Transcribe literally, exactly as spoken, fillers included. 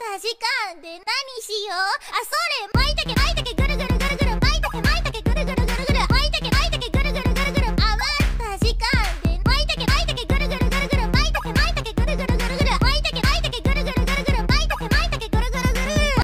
確かんで何しよう。あ、それ、舞茸